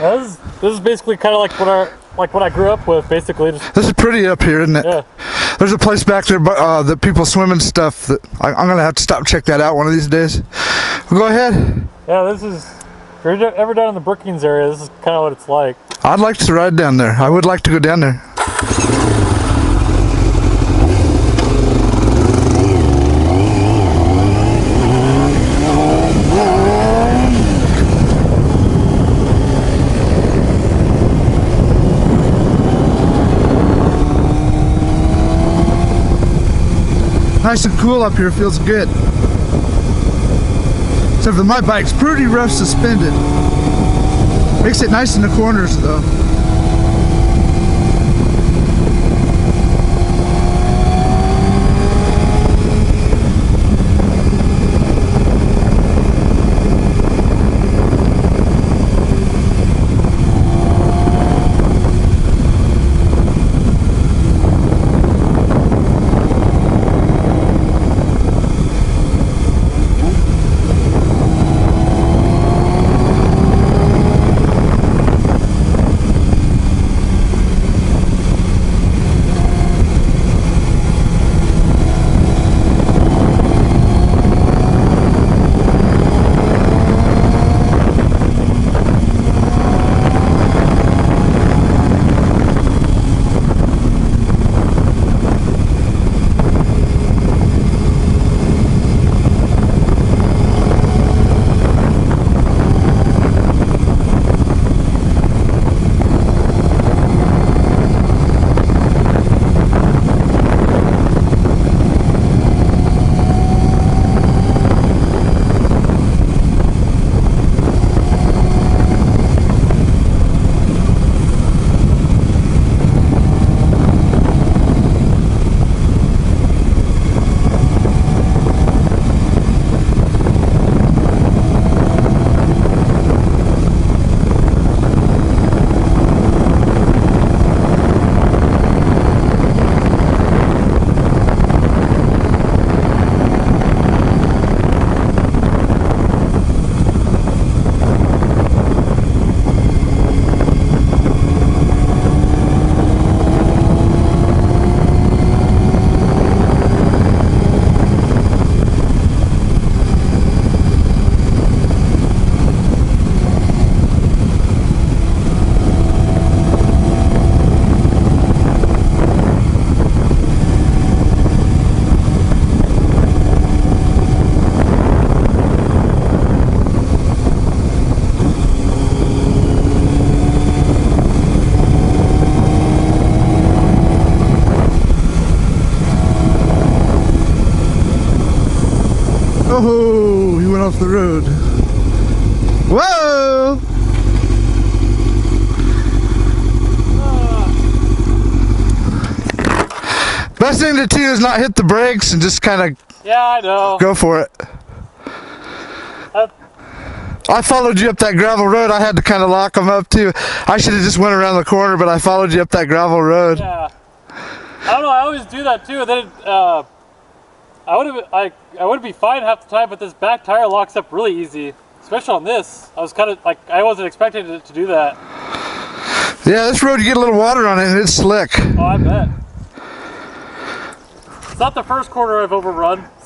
This is basically kind of like what I grew up with, basically. This is pretty up here, isn't it? Yeah. There's a place back there that people swim and stuff that I'm gonna have to stop and check that out one of these days. Well, go ahead. Yeah, this is. If you're ever down in the Brookings area, this is kind of what it's like. I'd like to ride down there. I would like to go down there. Nice and cool up here, feels good. Except for my bike's pretty rough suspended. Makes it nice in the corners though. Oh, he went off the road. Whoa! Best thing to do is not hit the brakes and just kind of I know. Go for it. I followed you up that gravel road. I had to kind of lock them up too. I should have just went around the corner, but I followed you up that gravel road. Yeah. I don't know. I always do that too. Then I would be fine half the time, but this back tire locks up really easy, especially on this. I was kind of like I wasn't expecting it to do that. Yeah, this road you get a little water on it and it's slick. Oh, I bet. It's not the first corner I've overrun,